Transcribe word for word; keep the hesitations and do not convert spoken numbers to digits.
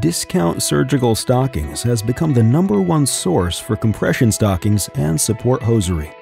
Discount Surgical Stockings has become the number one source for compression stockings and support hosiery.